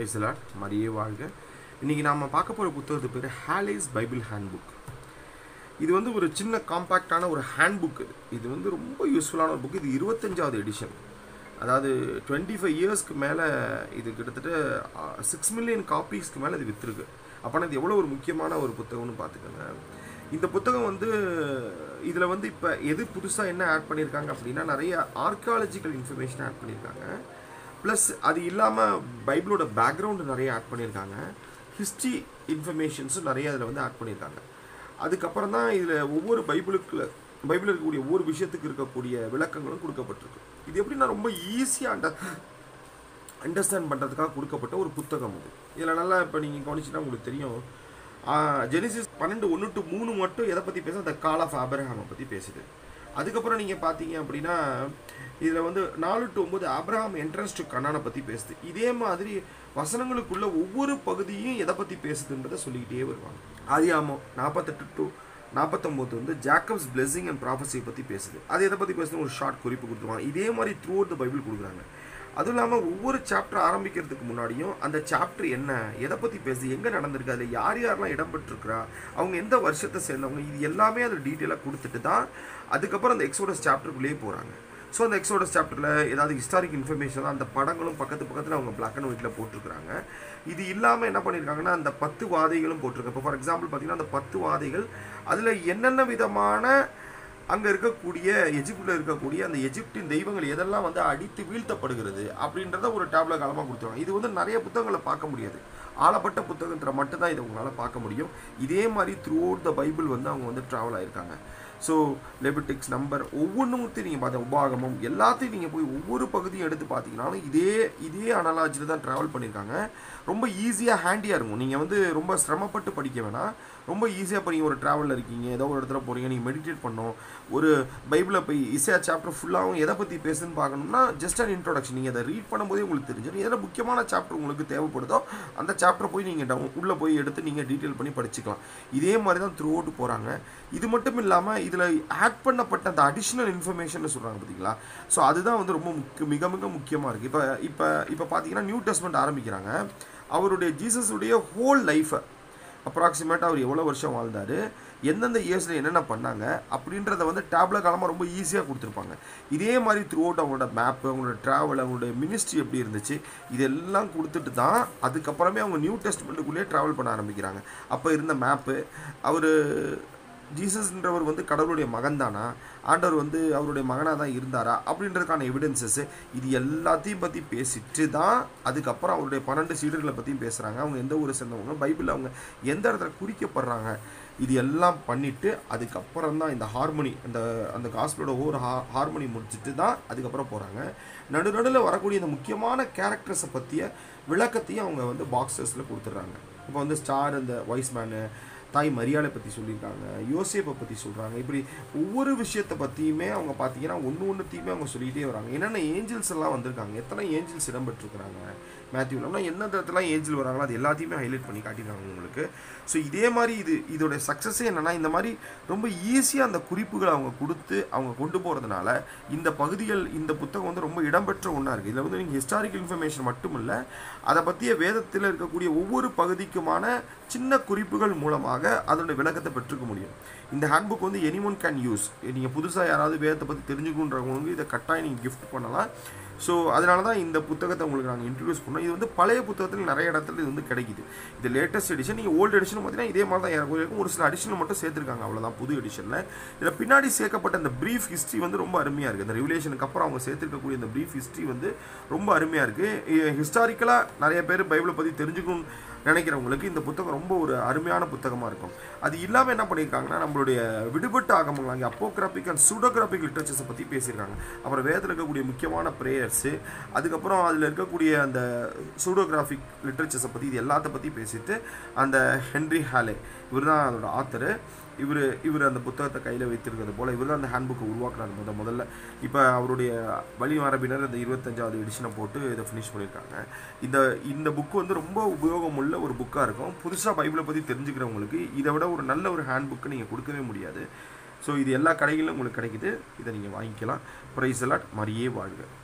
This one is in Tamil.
Price the Lord. மரியே வாழ்க. இன்றைக்கி நாம் பார்க்க போகிற புத்தகத்து பேர் ஹாலேஸ் பைபிள் ஹேண்ட்புக். இது வந்து ஒரு சின்ன காம்பேக்டான ஒரு ஹேண்ட்புக். இது வந்து ரொம்ப யூஸ்ஃபுல்லான ஒரு புக். இது 25வது எடிஷன். அதாவது 25 இயர்ஸ்க்கு மேலே இது கிட்டத்தட்ட 6 மில்லியன் காப்பீஸ்க்கு மேலே இது விற்றுருக்கு. அப்போனா இது எவ்வளோ ஒரு முக்கியமான ஒரு புத்தகம்னு பார்த்துக்கோங்க. இந்த புத்தகம் வந்து இதில் வந்து இப்போ எது புதுசாக என்ன ஆட் பண்ணியிருக்காங்க அப்படின்னா, நிறைய ஆர்கியாலஜிக்கல் இன்ஃபர்மேஷன் ஆட் பண்ணியிருக்காங்க. ப்ளஸ் அது இல்லாமல் பைபிளோட பேக்ரவுண்டு நிறைய ஆட் பண்ணியிருக்காங்க. ஹிஸ்ட்ரி இன்ஃபர்மேஷன்ஸும் நிறைய அதில் வந்து ஆட் பண்ணியிருக்காங்க. அதுக்கப்புறம் தான் இதில் ஒவ்வொரு பைபிளில் இருக்கக்கூடிய ஒவ்வொரு விஷயத்துக்கு இருக்கக்கூடிய விளக்கங்களும் கொடுக்கப்பட்டிருக்கு. இது எப்படின்னா ரொம்ப ஈஸியாக அண்டர்ஸ்டாண்ட் பண்ணுறதுக்காக கொடுக்கப்பட்ட ஒரு புத்தகம் இது. இதில் நல்லா இப்போ நீங்கள் கவனிச்சுன்னா உங்களுக்கு தெரியும், ஜெனிசிஸ் 12:1-3 மட்டும் எதை பற்றி பேச, அந்த கால் ஆஃப் ஆபிரகாமை பற்றி பேசுது. அதுக்கப்புறம் நீங்கள் பார்த்தீங்க அப்படின்னா இதில் வந்து 4-9 ஆபிரகாம் என்ட்ரன்ஸ் டு கனானை பற்றி பேசுது. இதே மாதிரி வசனங்களுக்குள்ள ஒவ்வொரு பகுதியும் எதை பற்றி பேசுதுன்றதை சொல்லிக்கிட்டே வருவாங்க. ஆதியாகமம் 48-49 வந்து ஜாக்கப்ஸ் பிளெஸிங் அண்ட் ப்ராஃபஸியை பற்றி பேசுது. அது எதை பற்றி பேசுதுன்னு ஒரு ஷார்ட் குறிப்பு கொடுத்துருவாங்க. இதே மாதிரி த்ரூ அவுட் த பைபிள் கொடுக்குறாங்க. அதுவும் இல்லாமல் ஒவ்வொரு சாப்டர் ஆரம்பிக்கிறதுக்கு முன்னாடியும் அந்த சாப்டர் என்ன, எதை பற்றி பேசுது, எங்கே நடந்திருக்கு, அதில் யார் யாரெல்லாம் இடம்பெற்றிருக்கிறா, அவங்க எந்த வருஷத்தை சேர்ந்தவங்க, இது எல்லாமே அதில் டீட்டெயிலாக கொடுத்துட்டு தான் அதுக்கப்புறம் அந்த எக்ஸோடஸ் சாப்டருக்குள்ளேயே போகிறாங்க. ஸோ அந்த எக்ஸோடஸ் சாப்டரில் ஏதாவது ஹிஸ்டாரிக் இன்ஃபர்மேஷன் அந்த படங்களும் பக்கத்தில் அவங்க பிளாக் அண்ட் ஒயிட்டில் போட்டிருக்கிறாங்க. இது இல்லாமல் என்ன பண்ணியிருக்காங்கன்னா, அந்த 10 வாதைகளும் போட்டிருக்காங்க. இப்போ ஃபார் எக்ஸாம்பிள் பார்த்தீங்கன்னா அந்த 10 வாதைகள் அதில் என்னென்ன விதமான அங்கே இருக்கக்கூடிய எஜிப்டில் இருக்கக்கூடிய அந்த எஜிப்டின் தெய்வங்கள் எதெல்லாம் வந்து அடித்து வீழ்த்தப்படுகிறது அப்படின்றத ஒரு டேப்ல காலமாக கொடுத்துருவாங்க. இது வந்து நிறைய புத்தகங்களை பார்க்க முடியாது. ஆளப்பட்ட புத்தகத்தில் மட்டும்தான் இதை உங்களால் பார்க்க முடியும். இதே மாதிரி த்ரூ அவுட் த பைபிள் வந்து அவங்க வந்து ட்ராவல் ஆகியிருக்காங்க. ஸோ லெவிட்டிக்ஸ் நம்பர் ஒவ்வொன்றும் நீங்கள் பார்த்த உபாகமம் எல்லாத்தையும் நீங்கள் போய் ஒவ்வொரு பகுதியும் எடுத்து பார்த்தீங்கன்னாலும் இதே அனலாஜியில் தான் ட்ராவல் பண்ணியிருக்காங்க. ரொம்ப ஈஸியாக ஹேண்டியாக இருக்கும். நீங்கள் வந்து ரொம்ப சிரமப்பட்டு படிக்க வேணாம். ரொம்ப ஈஸியாக இப்போ நீங்கள் ஒரு ட்ராவலில் இருக்கீங்க, ஏதோ ஒரு இடத்துல போகிறீங்க, நீங்கள் மெடிடேட் பண்ணணும், ஒரு பைபிளில் போய் இசையா சாப்டர் ஃபுல்லாகவும் எதை பற்றி பேசுன்னு பார்க்கணும்னா ஜஸ்ட் அன் இன்ட்ரோடக்ஷன். நீங்கள் அதை ரீட் பண்ணும்போதே உங்களுக்கு தெரிஞ்சிடும். எதில் முக்கியமான சாப்டர் உங்களுக்கு தேவைப்படுதோ அந்த சாப்டரை போய் நீங்கள் உள்ளே போய் எடுத்து நீங்கள் டீட்டெயில் பண்ணி படிச்சுக்கலாம். இதே மாதிரி தான் த்ரூ அவுட் போகிறாங்க. இது மட்டும் இல்லாமல் இதில் ஆட் பண்ணப்பட்ட அந்த அடிஷ்னல் இன்ஃபர்மேஷன் சொல்கிறாங்க பார்த்தீங்களா. ஸோ அதுதான் வந்து ரொம்ப மிக மிக முக்கியமாக இருக்குது. இப்போ பார்த்தீங்கன்னா நியூ டெஸ்ட்மெண்ட் ஆரம்பிக்கிறாங்க. அவருடைய ஜீசஸுடைய ஹோல் லைஃப்பை அப்ராக்சிமேட்டாக அவர் எவ்வளோ வருஷம் வாழ்ந்தார், எந்தெந்த இயர்ஸில் என்னென்ன பண்ணாங்க அப்படின்றத வந்து டேப்ல காலமாக ரொம்ப ஈஸியாக கொடுத்துருப்பாங்க. இதே மாதிரி த்ரூ அவுட் அவங்களோட மேப்பு, அவங்களோட ட்ராவல், அவங்களுடைய மினிஸ்ட்ரி எப்படி இருந்துச்சு இதெல்லாம் கொடுத்துட்டு தான் அதுக்கப்புறமே அவங்க நியூ டெஸ்ட்மெண்ட்டுக்குள்ளேயே ட்ராவல் பண்ண ஆரம்பிக்கிறாங்க. அப்போ இருந்த மேப்பு, அவர் ஜீசஸ்ன்றவர் வந்து கடவுளுடைய மகன் தானா, ஆண்டவர் வந்து அவருடைய மகனாக தான் இருந்தாரா அப்படின்றதுக்கான எவிடன்சஸ், இது எல்லாத்தையும் பற்றி பேசிட்டு தான் அதுக்கப்புறம் அவருடைய 12 சீடர்களை பற்றியும் பேசுகிறாங்க. அவங்க எந்த ஊரை சேர்ந்தவங்க, பைபிளில் அவங்க எந்த இடத்துல குறிக்கப்படுறாங்க, இது எல்லாம் பண்ணிவிட்டு அதுக்கப்புறம் தான் இந்த ஹார்மோனி அந்த காஸ்பலோட ஒவ்வொரு ஹார்மோனி முடிச்சுட்டு தான் அதுக்கப்புறம் போகிறாங்க. நடுநடுவில் வரக்கூடிய இந்த முக்கியமான கேரக்டர்ஸை பற்றிய விளக்கத்தையும் அவங்க வந்து பாக்ஸஸில் கொடுத்துட்றாங்க. இப்போ வந்து ஸ்டார், அந்த வாய்ஸ்மேனு, தாய் மரியாதை பற்றி சொல்லியிருக்காங்க, யோசேப்பை பற்றி சொல்கிறாங்க. இப்படி ஒவ்வொரு விஷயத்தை பற்றியுமே அவங்க பார்த்தீங்கன்னா ஒன்றுத்தையுமே அவங்க சொல்லிகிட்டே வராங்க. என்னென்ன ஏஞ்சல்ஸ் எல்லாம் வந்திருக்காங்க, எத்தனை ஏஞ்சல்ஸ் இடம்பெற்றிருக்கிறாங்க மேத்யூவில், எந்த இடத்துலாம் ஏஞ்சல் வராங்களோ அது எல்லாத்தையுமே ஹைலைட் பண்ணி காட்டியிருக்காங்க உங்களுக்கு. ஸோ இதே மாதிரி இதோட சக்ஸஸே என்னென்னா, இந்த மாதிரி ரொம்ப ஈஸியாக அந்த குறிப்புகளை அவங்க கொடுத்து அவங்க கொண்டு போகிறதுனால இந்த பகுதிகள், இந்த புத்தகம் வந்து ரொம்ப இடம்பெற்ற ஒன்றா இருக்குது. இதில் வந்து நீங்கள் ஹிஸ்டாரிக்கல் இன்ஃபர்மேஷன் மட்டும் இல்லை, அதை பற்றிய வேதத்தில் இருக்கக்கூடிய ஒவ்வொரு பகுதிக்குமான சின்ன குறிப்புகள் மூலமாக அதோட விளக்கத்தை பெற்றுக்க முடியும். இந்த ஹேண்ட்புக் வந்து எனிஒன் கேன் யூஸ். நீங்கள் புதுசாக யாராவது வேதத்தை பற்றி தெரிஞ்சுக்கணுன்றவங்களுக்கு இதை கட்டாயம் நீங்கள் கிஃப்ட் பண்ணலாம். ஸோ அதனால தான் இந்த புத்தகத்தை உங்களுக்கு நாங்கள் இன்ட்ரடியூஸ் பண்ணோம். இது வந்து பழைய புத்தகத்தில் நிறைய இடத்துல இது வந்து கிடைக்குது. இது லேட்டஸ்ட் எடிஷன். நீங்கள் ஓல்டு எடிஷன் பார்த்தீங்கன்னா இதே மாதிரி தான் இருக்கும். ஒரு சில அடிஷனல் மட்டும் சேர்த்துருக்காங்க, அவ்வளோதான் புது எடிஷனில். இதில் பின்னாடி சேர்க்கப்பட்ட இந்த ப்ரீஃப் ஹிஸ்ட்ரி வந்து ரொம்ப அருமையாக இருக்குது. இந்த ரிவிலேஷனுக்கு அப்புறம் அவங்க சேர்த்துருக்கக்கூடிய இந்த ப்ரீஃப் ஹிஸ்ட்ரி வந்து ரொம்ப அருமையாக இருக்குது. ஹிஸ்டாரிக்கலாக நிறைய பேர் பைபிளை பற்றி தெரிஞ்சுக்கணும் நினைக்கிறவங்களுக்கு இந்த புத்தகம் ரொம்ப ஒரு அருமையான புத்தகமாக இருக்கும். அது இல்லாமல் என்ன பண்ணியிருக்காங்கன்னா, நம்மளுடைய விடுபட்ட ஆகமங்கள், அங்கே அப்போகிராபிக் அண்ட் சூடோகிராபிக் லிட்ரேச்சர்ஸை பற்றி பேசியிருக்காங்க. அப்புறம் வேதத்தில் இருக்கக்கூடிய முக்கியமான ப்ரேயர்ஸு, அதுக்கப்புறம் அதில் இருக்கக்கூடிய அந்த சூடோகிராஃபிக் லிட்ரேச்சர்ஸை பற்றி இது எல்லாத்த பற்றி பேசிட்டு அந்த ஹென்ரி ஹாலே, இவர் தான் அதோட ஆத்தரு. இவர் அந்த புத்தகத்தை கையில் வைத்திருக்கிறது போல் இவர் தான் அந்த ஹேண்ட்புக்கை உருவாக்குறாரு முதல்ல. இப்போ அவருடைய வழி மரபினர் இந்த 25வது எடிஷனை போட்டு இதை ஃபினிஷ் பண்ணியிருக்காங்க. இந்த புக்கு வந்து ரொம்ப உபயோகமுள்ள ஒரு புக்காக இருக்கும். புதுசாக பைபிளை பற்றி தெரிஞ்சுக்கிறவங்களுக்கு இதை விட ஒரு நல்ல ஒரு ஹேண்ட் புக்கு நீங்கள் கொடுக்கவே முடியாது. ஸோ இது எல்லா கடைகளிலும் உங்களுக்கு கிடைக்குது. இதை நீங்கள் வாங்கிக்கலாம். Praise the Lord. மரியே வாழ்க.